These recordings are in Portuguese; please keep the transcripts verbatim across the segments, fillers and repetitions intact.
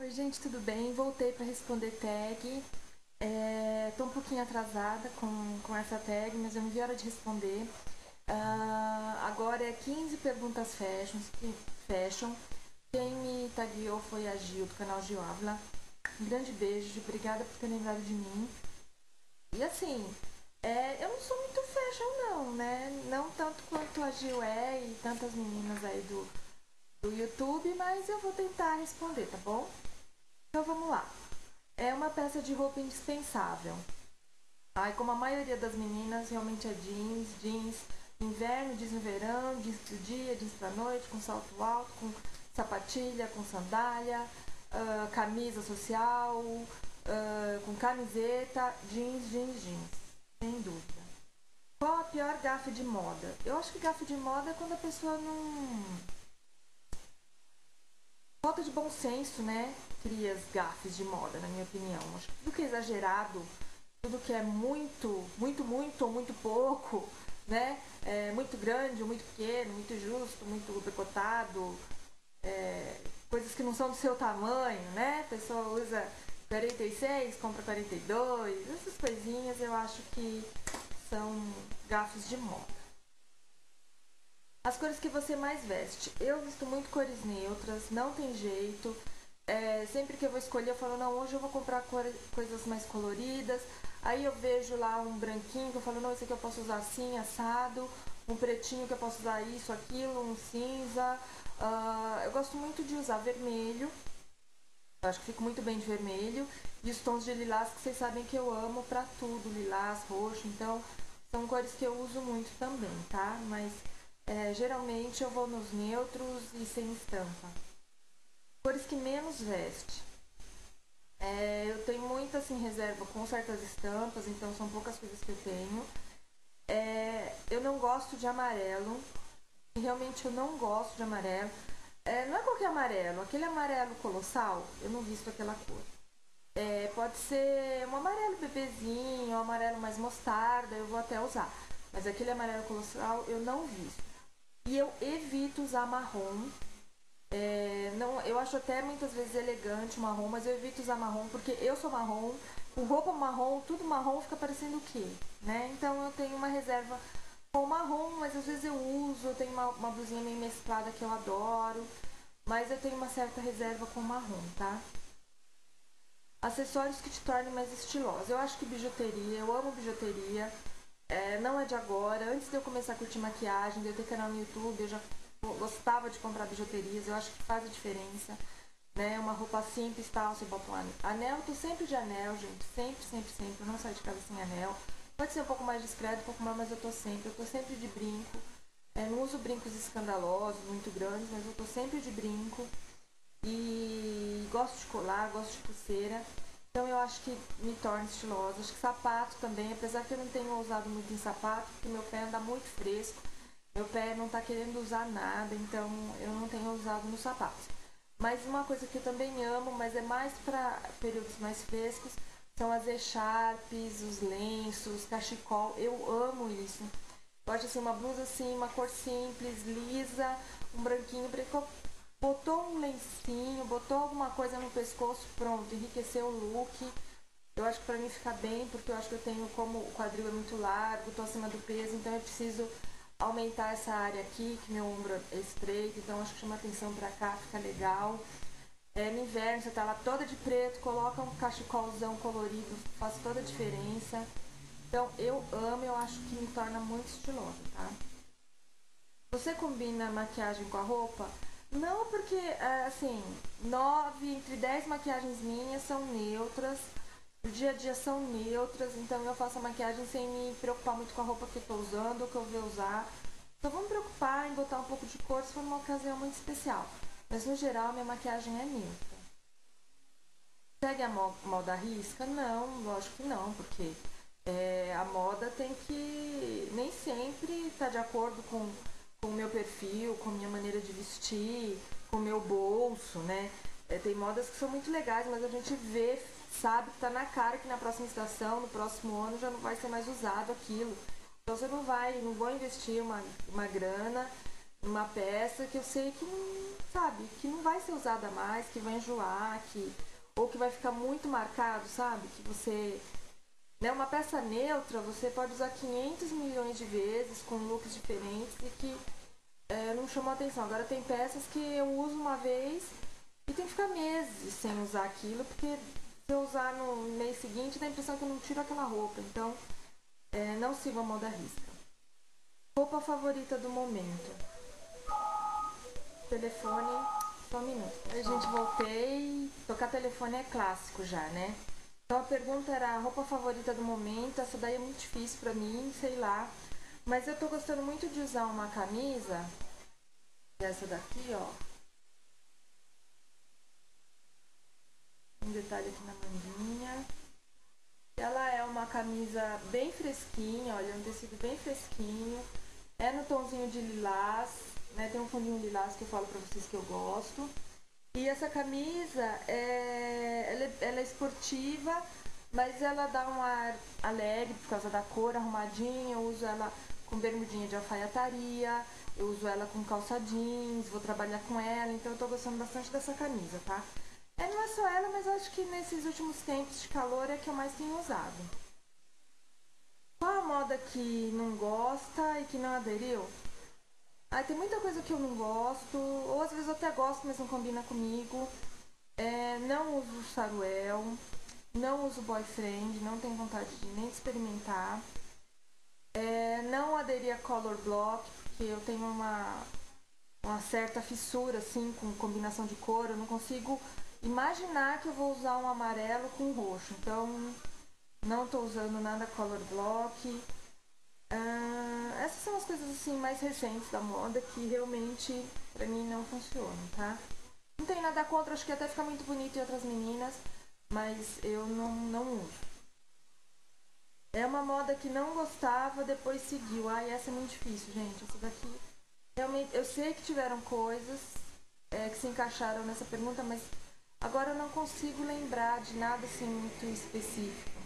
Oi gente, tudo bem? Voltei para responder tag. É, tô um pouquinho atrasada com, com essa tag, mas eu não vi a hora de responder. Uh, agora é quinze perguntas fashion, fashion. Quem me tagueou foi a Gil, do canal Gil Ávila. Um grande beijo, obrigada por ter lembrado de mim. E assim, é, eu não sou muito fashion não, né? Não tanto quanto a Gil é e tantas meninas aí do, do YouTube, mas eu vou tentar responder, tá bom? Então vamos lá. É uma peça de roupa indispensável. Ai, como a maioria das meninas, realmente é jeans, jeans inverno, jeans no verão, jeans pro dia, jeans pra noite, com salto alto, com sapatilha, com sandália, uh, camisa social, uh, com camiseta, jeans, jeans, jeans. Sem dúvida. Qual a pior gafe de moda? Eu acho que gafe de moda é quando a pessoa não... Falta de bom senso, né? Cria as gafes de moda, na minha opinião. Acho que tudo que é exagerado, tudo que é muito, muito, muito ou muito pouco, né? É muito grande ou muito pequeno, muito justo, muito decotado, é, coisas que não são do seu tamanho, né? A pessoa usa quarenta e seis, compra quarenta e dois, essas coisinhas eu acho que são gafes de moda. As cores que você mais veste. Eu visto muito cores neutras, não tem jeito. É, sempre que eu vou escolher, eu falo, não, hoje eu vou comprar cor, coisas mais coloridas. Aí eu vejo lá um branquinho, que eu falo, não, esse aqui eu posso usar assim, assado. Um pretinho que eu posso usar isso, aquilo, um cinza. Uh, eu gosto muito de usar vermelho. Eu acho que fico muito bem de vermelho. E os tons de lilás, que vocês sabem que eu amo pra tudo. Lilás, roxo, então são cores que eu uso muito também, tá? Mas... É, geralmente eu vou nos neutros e sem estampa. Cores que menos veste. É, eu tenho muita assim, reserva com certas estampas, então são poucas coisas que eu tenho. É, eu não gosto de amarelo. Realmente eu não gosto de amarelo. É, não é qualquer amarelo, aquele amarelo colossal, eu não visto aquela cor. É, pode ser um amarelo bebezinho, um amarelo mais mostarda, eu vou até usar. Mas aquele amarelo colossal eu não visto. E eu evito usar marrom. É, não, eu acho até muitas vezes elegante o marrom, mas eu evito usar marrom porque eu sou marrom. Com roupa marrom, tudo marrom fica parecendo o quê? Né? Então eu tenho uma reserva com marrom, mas às vezes eu uso. Eu tenho uma, uma blusinha meio mesclada que eu adoro. Mas eu tenho uma certa reserva com marrom, tá? Acessórios que te tornem mais estilosa. Eu acho que bijuteria, eu amo bijuteria. É, não é de agora. Antes de eu começar a curtir maquiagem, de eu ter canal no YouTube, eu já gostava de comprar bijuterias. Eu acho que faz a diferença, né? Uma roupa simples, tal, você bota um anel. Eu tô sempre de anel, gente. Sempre, sempre, sempre. Eu não saio de casa sem anel. Pode ser um pouco mais discreto, um pouco mais, mas eu tô sempre. Eu tô sempre de brinco. É, não uso brincos escandalosos, muito grandes, mas eu tô sempre de brinco. E gosto de colar, gosto de pulseira. Então eu acho que me torna estilosa. Acho que sapato também, apesar que eu não tenho usado muito em sapato, porque meu pé anda muito fresco. Meu pé não tá querendo usar nada, então eu não tenho usado nos sapatos. Mas uma coisa que eu também amo, mas é mais para períodos mais frescos, são as echarpes, os lenços, cachecol. Eu amo isso. Eu acho assim, uma blusa assim, uma cor simples, lisa, um branquinho, botou um lencinho, botou alguma coisa no pescoço, pronto, enriqueceu o look. Eu acho que pra mim fica bem, porque eu acho que eu tenho, como o quadril é muito largo, tô acima do peso, então eu preciso aumentar essa área aqui, que meu ombro é estreito, então acho que chama atenção pra cá, fica legal. É, no inverno, você tá lá toda de preto, coloca um cachecolzão colorido, faz toda a diferença. Então eu amo, eu acho que me torna muito estilosa, tá? Você combina a maquiagem com a roupa? Não, porque, assim, nove entre dez maquiagens minhas são neutras, no dia a dia são neutras, então eu faço a maquiagem sem me preocupar muito com a roupa que eu tô usando ou que eu vou usar. Só vou me preocupar em botar um pouco de cor se for numa ocasião muito especial. Mas, no geral, minha maquiagem é neutra. Segue a moda à risca? Não, lógico que não, porque é, a moda tem que nem sempre estar tá de acordo com com o meu perfil, com a minha maneira de vestir, com o meu bolso, né? É, tem modas que são muito legais, mas a gente vê, sabe que tá na cara que na próxima estação, no próximo ano, já não vai ser mais usado aquilo. Então você não vai, não vou investir uma, uma grana uma peça que eu sei que não, sabe, que não vai ser usada mais, que vai enjoar, que, ou que vai ficar muito marcado, sabe? Que você... Né, uma peça neutra você pode usar quinhentos milhões de vezes, com looks diferentes e que é, não chamou atenção. Agora tem peças que eu uso uma vez e tem que ficar meses sem usar aquilo, porque se eu usar no mês seguinte dá a impressão que eu não tiro aquela roupa. Então, é, não sigo a moda à risca. Roupa favorita do momento. Telefone, só um minuto. A gente, voltei. Tocar telefone é clássico já, né? Então a pergunta era a roupa favorita do momento. Essa daí é muito difícil pra mim, sei lá. Mas eu tô gostando muito de usar uma camisa. Essa daqui, ó. Um detalhe aqui na manguinha. Ela é uma camisa bem fresquinha, olha, um tecido bem fresquinho. É no tomzinho de lilás, né? Tem um fundinho lilás que eu falo pra vocês que eu gosto. E essa camisa, é, ela, é, ela é esportiva, mas ela dá um ar alegre por causa da cor, arrumadinha. Eu uso ela com bermudinha de alfaiataria, eu uso ela com calça jeans, vou trabalhar com ela, então eu tô gostando bastante dessa camisa, tá? É, não é só ela, mas acho que nesses últimos tempos de calor é que eu mais tenho usado. Qual a moda que não gosta e que não aderiu? Ah, tem muita coisa que eu não gosto, ou às vezes eu até gosto, mas não combina comigo. É, não uso saruel, não uso boyfriend, não tenho vontade de nem experimentar. É, não aderi a color block, porque eu tenho uma, uma certa fissura assim com combinação de cor, eu não consigo imaginar que eu vou usar um amarelo com roxo, então não estou usando nada color block. Uh, essas são as coisas assim mais recentes da moda que realmente pra mim não funcionam, tá? Não tem nada contra, acho que até fica muito bonito em outras meninas, mas eu não, não uso. É uma moda que não gostava, depois seguiu. Ai, essa é muito difícil, gente. Essa daqui realmente, eu sei que tiveram coisas é, que se encaixaram nessa pergunta, mas agora eu não consigo lembrar de nada assim muito específico.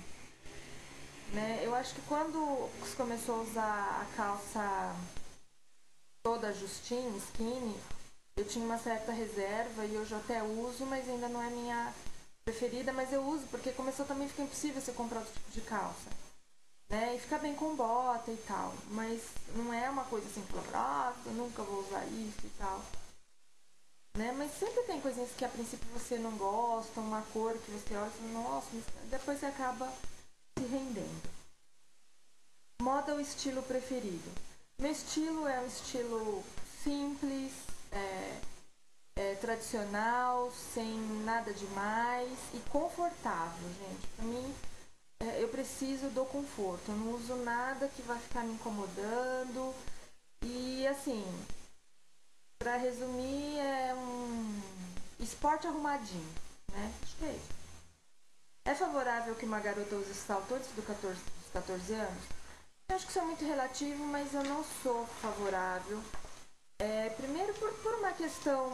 Né? Eu acho que quando se começou a usar a calça toda justinha, skinny, eu tinha uma certa reserva e hoje eu até uso, mas ainda não é minha preferida, mas eu uso porque começou também a ficar impossível você comprar outro tipo de calça. Né? E fica bem com bota e tal, mas não é uma coisa assim que eu ah, eu nunca vou usar isso e tal. Né? Mas sempre tem coisinhas que a princípio você não gosta, uma cor que você olha e fala, nossa, mas depois você acaba se rendendo. Moda ou estilo preferido? Meu estilo é um estilo simples, é, é, tradicional, sem nada demais e confortável, gente. Pra mim, é, eu preciso do conforto. Eu não uso nada que vai ficar me incomodando. E assim, pra resumir, é um esporte arrumadinho, né? Acho que é isso. É favorável que uma garota use salto antes dos catorze anos? Eu acho que isso é muito relativo, mas eu não sou favorável. É, primeiro por, por uma questão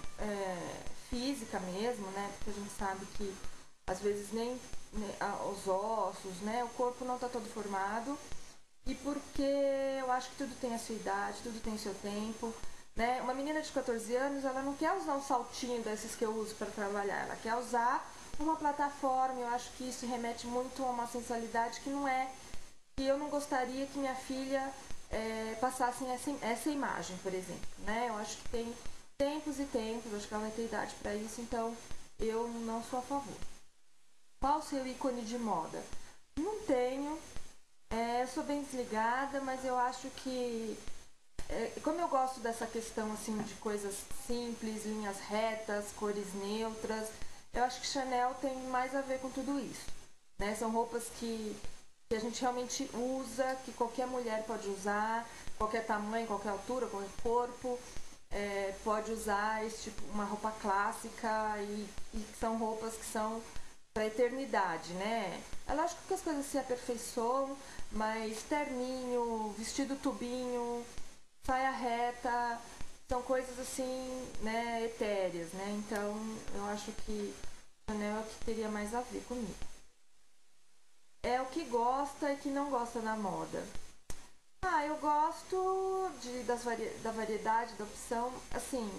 é, física mesmo, né? Porque a gente sabe que às vezes nem, nem os ossos, né? O corpo não está todo formado. E porque eu acho que tudo tem a sua idade, tudo tem o seu tempo. Né? Uma menina de catorze anos, ela não quer usar um saltinho desses que eu uso para trabalhar. Ela quer usar uma plataforma. Eu acho que isso remete muito a uma sensualidade que não é... E eu não gostaria que minha filha é, passasse essa, essa imagem, por exemplo. Né? Eu acho que tem tempos e tempos, acho que ela vai ter idade para isso, então eu não sou a favor. Qual o seu ícone de moda? Não tenho, é, eu sou bem desligada, mas eu acho que, é, como eu gosto dessa questão assim, de coisas simples, linhas retas, cores neutras, eu acho que Chanel tem mais a ver com tudo isso. Né? São roupas que... que a gente realmente usa, que qualquer mulher pode usar, qualquer tamanho, qualquer altura, qualquer corpo, é, pode usar esse tipo, uma roupa clássica e, e são roupas que são para a eternidade, né? É lógico que as coisas se aperfeiçoam, mas terninho, vestido tubinho, saia reta, são coisas assim, né, etéreas, né? Então, eu acho que Chanel é o que teria mais a ver comigo. É o que gosta e que não gosta da moda. Ah, eu gosto de, das vari, da variedade, da opção, assim.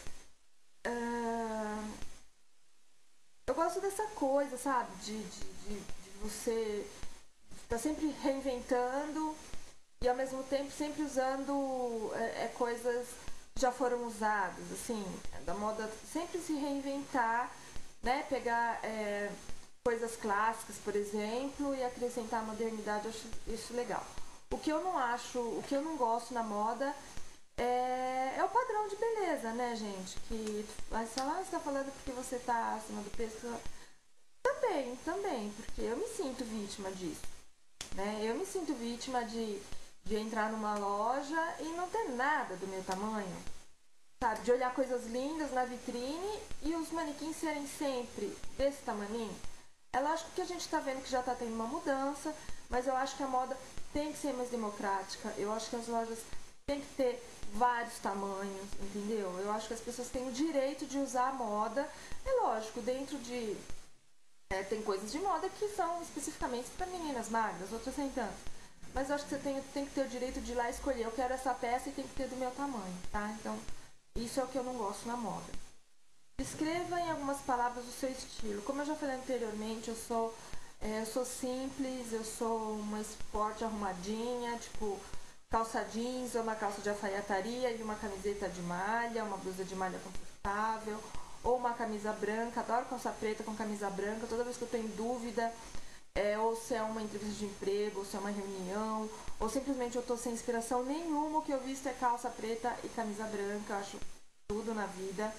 Uh, eu gosto dessa coisa, sabe? De, de, de, de você estar tá sempre reinventando e ao mesmo tempo sempre usando é, é, coisas que já foram usadas, assim, da moda, sempre se reinventar, né? Pegar é, coisas clássicas, por exemplo, e acrescentar a modernidade, eu acho isso legal. O que eu não acho, o que eu não gosto na moda é, é o padrão de beleza, né, gente? Que vai falar, ah, você tá falando porque você tá acima do peso. Também, também, porque eu me sinto vítima disso, né? Eu me sinto vítima de, de entrar numa loja e não ter nada do meu tamanho, sabe? De olhar coisas lindas na vitrine e os manequins serem sempre desse tamanho. É lógico que a gente tá vendo que já tá tendo uma mudança, mas eu acho que a moda tem que ser mais democrática. Eu acho que as lojas têm que ter vários tamanhos, entendeu? Eu acho que as pessoas têm o direito de usar a moda. É lógico, dentro de... É, tem coisas de moda que são especificamente para meninas magras, outras nem tanto. Mas eu acho que você tem, tem que ter o direito de ir lá escolher. Eu quero essa peça e tem que ter do meu tamanho, tá? Então, isso é o que eu não gosto na moda. Descreva em algumas palavras o seu estilo. Como eu já falei anteriormente, eu sou, é, eu sou simples, eu sou uma esporte arrumadinha, tipo calça jeans ou uma calça de alfaiataria e uma camiseta de malha, uma blusa de malha confortável, ou uma camisa branca. Adoro calça preta com camisa branca. Toda vez que eu tenho dúvida, é, ou se é uma entrevista de emprego, ou se é uma reunião, ou simplesmente eu tô sem inspiração nenhuma, o que eu visto é calça preta e camisa branca. Eu acho tudo na vida.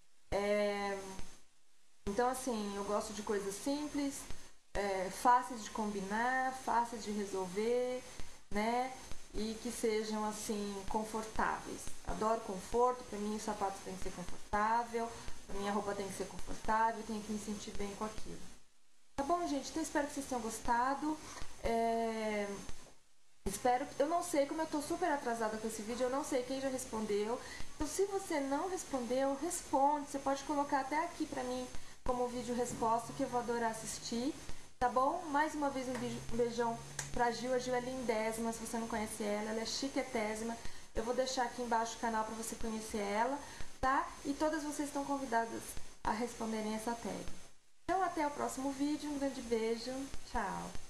É, então, assim, eu gosto de coisas simples, é, fáceis de combinar, fáceis de resolver, né? E que sejam, assim, confortáveis. Adoro conforto, pra mim o sapato tem que ser confortável, pra mim a roupa tem que ser confortável, tenho que me sentir bem com aquilo. Tá bom, gente? Então, espero que vocês tenham gostado. É... Espero, eu não sei, como eu tô super atrasada com esse vídeo, eu não sei quem já respondeu. Então, se você não respondeu, responde. Você pode colocar até aqui pra mim como vídeo resposta, que eu vou adorar assistir. Tá bom? Mais uma vez um beijão pra Gil. A Gil é lindésima, se você não conhece ela. Ela é chiquetésima. Eu vou deixar aqui embaixo o canal pra você conhecer ela, tá? E todas vocês estão convidadas a responderem essa tag. Então, até o próximo vídeo. Um grande beijo. Tchau!